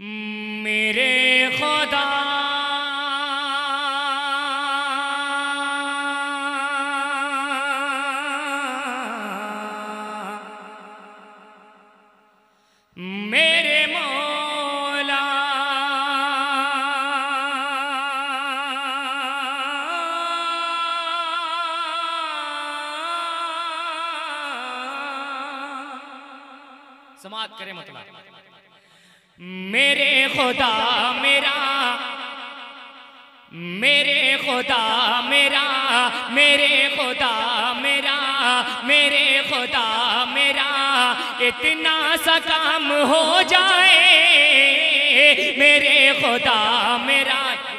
मेरे खुदा मेरे मौला समाअत करें मतलब मेरे खुदा मेरा मेरे खुदा मेरा मेरे खुदा मेरा मेरे खुदा मेरा इतना सा काम हो जाए मेरे खुदा मेरा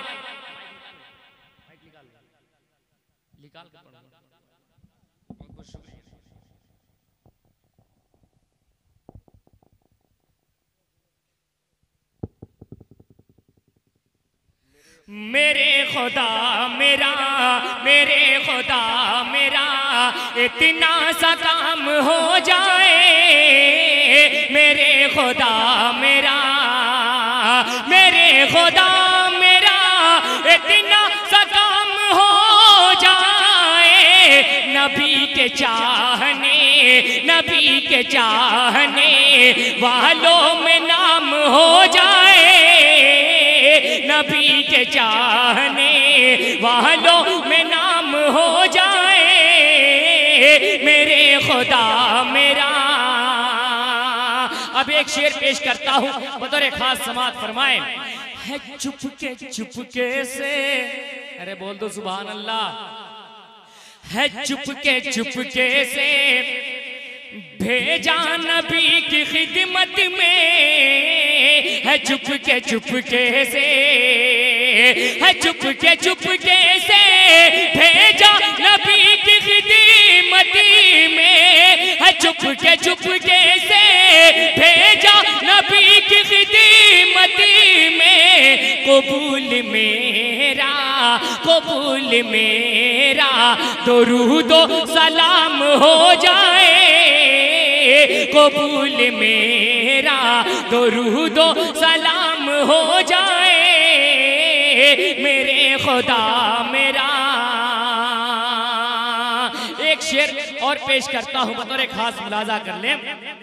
मेरे खुदा मेरा मेरे खुदा मेरा इतना सा काम हो जाए मेरे खुदा मेरा मेरे खुदा मेरा इतना सा काम हो जाए नबी के चाहने वालों में नाम हो जाए नबी के चाहने वालों में नाम हो जाए मेरे खुदा मेरा। अब एक शेर पेश करता हूँ बतौर खास समाअत फरमाए। है चुपके से, अरे बोल दो सुभान अल्लाह। है चुपके से भेजा नबी की खिदमत में, है चुपके से, है चुपके से भेजा नबी की खिदमत में, है चुपके से भेजा नबी की खिदमत में। कबूल मेरा दुरूद सलाम हो जाए, कबूल मेरा दुरूद सलाम हो जाए मेरे खुदा मेरा। एक शेर और पेश करता हूं बतौर खास मुलाजा कर ले।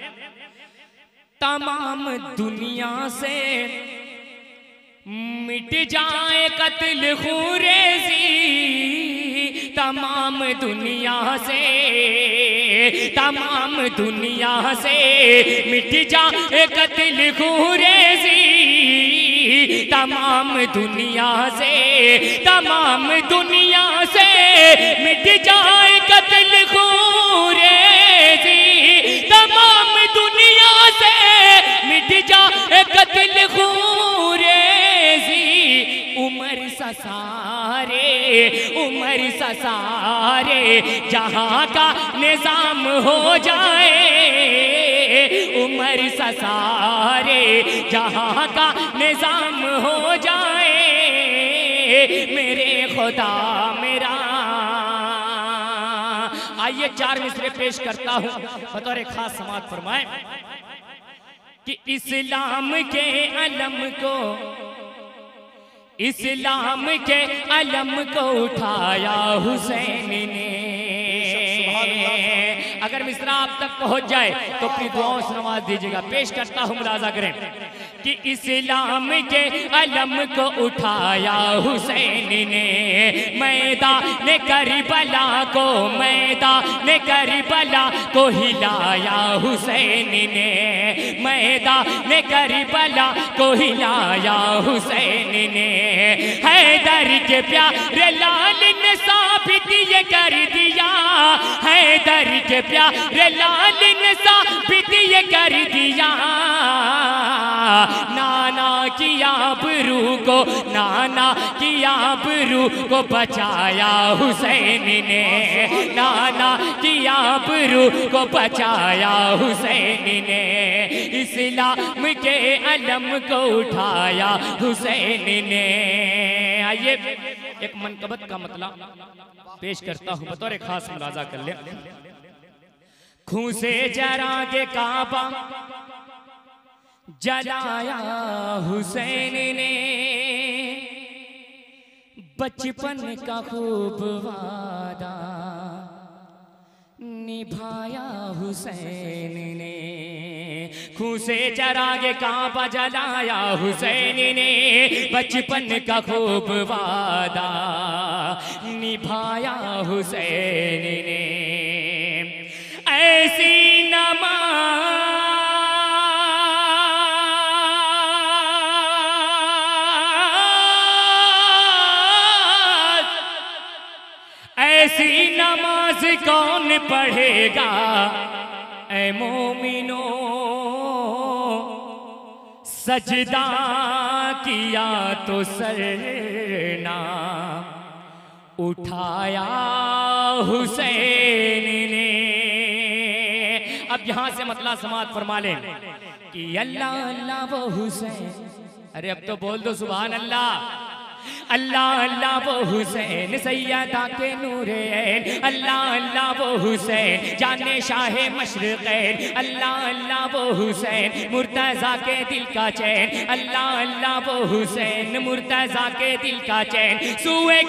तमाम दुनिया से मिट जाए कत्ल खूरेज़ी, तमाम दुनिया से मिट जाए कत्ल खूरेज़ी, तमाम दुनिया से मिट जाए कत्ल खूरेज़ी, तमाम दुनिया से मिट जाए कत्ल खूरेज़ी। उमर ससारे जहां का निजाम हो जाए, उमर ससारे जहां का निजाम हो जाए मेरे खुदा मेरा। आइए 4 मिसरे पेश करता हूं बतौर खास समाअत फरमाए कि इस्लाम के अलम को उठाया हुसैन ने। अगर मिसरा आप तक पहुंच जाए तो अपनी दुआओं से नवाज दीजिएगा। पेश करता हूं मुलाजा करें कि इस्लाम के अलम को उठाया हुसैन ने, मैदान करबला को हिलाया हुसैन ने, मैदान करबला को हिलाया हुसैन ने। हैदर के प्यारे लाल ने साबित ये कर दिया, हैदर के प्यारे लाल ने साबित ये कर दिया। नाना की आबरू को बचाया हुसैन ने, नाना की आबरू को बचाया हुसैन ने। इस्लाम के अलम को उठाया हुसैन ने। आइए एक मनकबत का मतलब पेश करता हूं बतौर खास मुलाजा कर ले। खून से जरा के काबा जलाया हुसैन ने बचपन का खूब वादा निभाया हुसैन ने। खून से चरागे काबा जलाया हुसैन ने बचपन का खूब वादा निभाया हुसैन ने। ऐसी नमाज ऐसी नमाज कौन पढ़ेगा ऐ मोमिनो, सजदा किया तो सरना उठाया हुसैन ने। अब यहां से मतलब समात फरमा लें कि अल्लाह अल्लाह वो हुसैन, अरे अब तो बोल दो सुभान अल्लाह। अल्लाह अल्लाह वो हुसैन सैयदा के नूरैन, अल्लाह अल्लाह वो हुसैन जाने शाहे मशरिक़ैन, अल्लाह अल्लाह वो हुसैन मुर्तज़ा के दिल का चैन, अल्लाह अल्लाह वो हुसैन मुर्तज़ा के दिल का चैन। सूए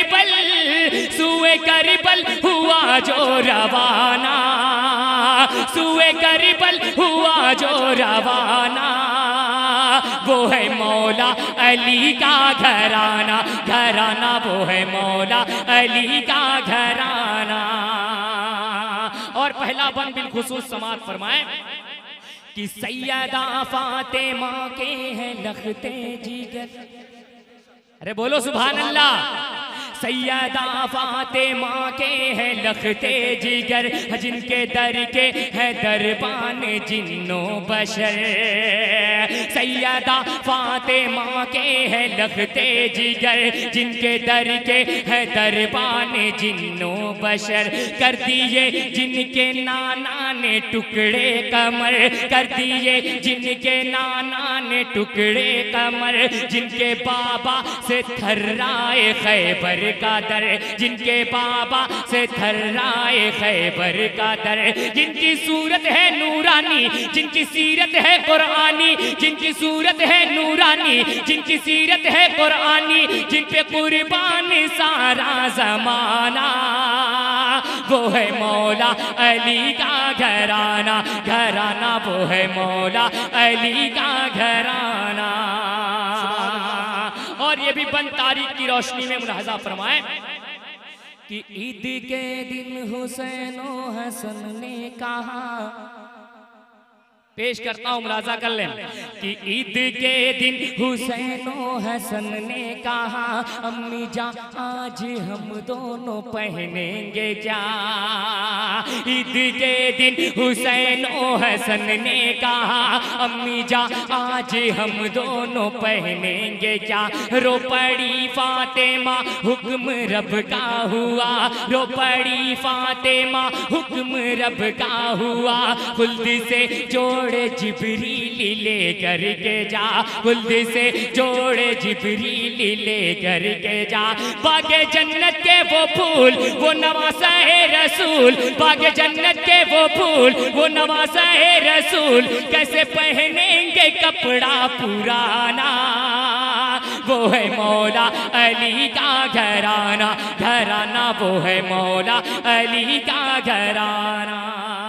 करिबल हुआ जो रवाना, सूए करिबल हुआ जो रवाना, वो है मौला अली का घराना, घराना वो है मौला अली का घराना। और पहला बन बिलखुसूस समात फरमाए कि सैयदा फातिमा के हैं लखते जिगर, अरे बोलो सुभान अल्लाह। सैयदा फातिमा के हैं लखते जिगर, जिनके दर के है दरबान जिन्नो बशर। सैयदा फातिमा के हैं लखते जिगर, जिनके दर के है दरबान जिन्नो बशर। कर दिए जिनके नाना ने टुकड़े कमर, कर दिए जिनके नाना ने टुकड़े कमर, जिनके बाबा से थर्राए खैबर का दर, जिनके बाबा से थर्राए खैबर का दर। जिनकी सूरत है नूरानी, जिनकी सीरत है कुरानी, जिनकी सूरत है नूरानी, जिनकी सीरत है कुरानी, जिन पे कुर्बान सारा जमाना, वो है मौला अली का घराना, घराना वो है मौला अली का घराना। और ये भी बन तारीख की रोशनी में मुलाहजा फरमाए कि ईद के दिन हुसैन हसन ने कहा, पेश करता हूं मुलाजा कर लें कि ईद के दिन हुसैन हसन ने कहा, अम्मी जा आज हम दोनों पहनेंगे जा। ईद के दिन हुसैन हसन ने कहा, अम्मी जा आज हम दोनों पहनेंगे क्या। रो पड़ी फातिमा हुक्म रब का हुआ, रो पड़ी फातिमा हुक्म रब का हुआ। खुल्द से जोड़े जिब्रील ले करके जा, खुल्द से जोड़े जिब्रील ले करके जा। बागे जन्नत के वो फूल वो नवासा है रसूल, बागे जन्नत के वो फूल वो नवासा है रसूल। कैसे पहनेंगे कपड़ा पुराना, वो है मौला अली का घराना, घराना वो है मौला अली का घराना।